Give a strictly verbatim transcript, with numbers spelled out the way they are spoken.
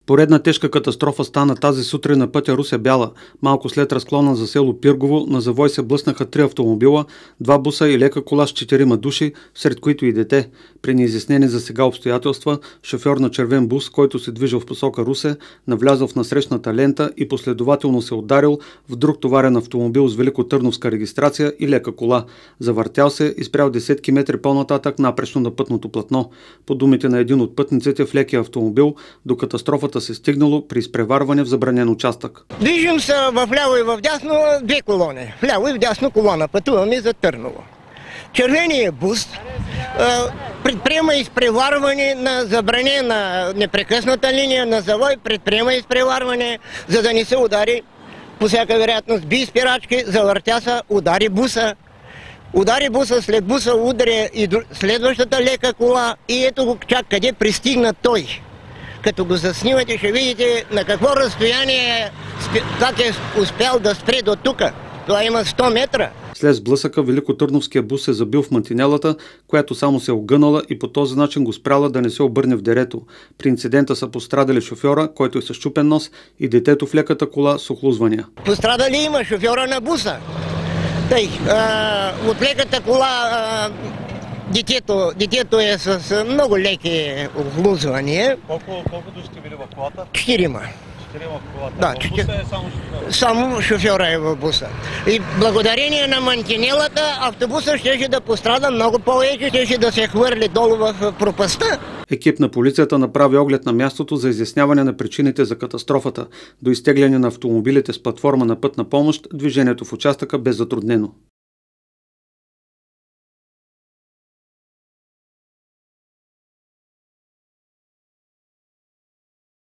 Поредна тежка катастрофа стана тази сутрин на пътя Русе-Бяла. Малко след разклона за село Пиргово на завой се блъснаха три автомобила, два буса и лека кола с четирима души, сред които и дете. При неизяснени за сега обстоятелства, шофьор на червен бус, който се движил в посока Русе, навлязъл в насрещната лента и последователно се ударил в друг товарен автомобил с великотърновска регистрация и лека кола. Завъртял се и спрял десетки метри по-нататък напречно на пътното платно. По думите на един от пътниците в лекия автомобил, до катастрофата се стигнало при изпреварване в забранен участък. Движим се вляво и вдясно две колони. Вляво и вдясно колона. Пътуваме за Търново. Червеният бус предприема изпреварване на забранена непрекъсната линия на завой, предприема изпреварване, за да не се удари, по всяка вероятност би спирачки, завъртя се, удари буса. Удари буса, след буса ударя и следващата лека кола и ето го чак къде пристигна той. Като го заснимате, ще видите на какво разстояние, как е успял да спре до тук. Това има сто метра. След сблъсъка великотърновския бус се забил в мантинелата, която само се огънала и по този начин го спряла да не се обърне в дерето. При инцидента са пострадали шофьора, който е със счупен нос, и детето в леката кола с охлузвания. Пострадали има шофьора на буса. Тъй, а, от леката кола а, детето, детето е с много леки охлузвания. Колко, колко души сте били в колата? Четирима. Четирима в колата. Да, в четир... буса е само шофьора? Само шофьора е в буса. И благодарение на мантинелата автобусът ще да пострада много повече, ще да се хвърли долу в пропастта. Екип на полицията направи оглед на мястото за изясняване на причините за катастрофата. До изтегляне на автомобилите с платформа на пътна помощ, движението в участъка бе затруднено.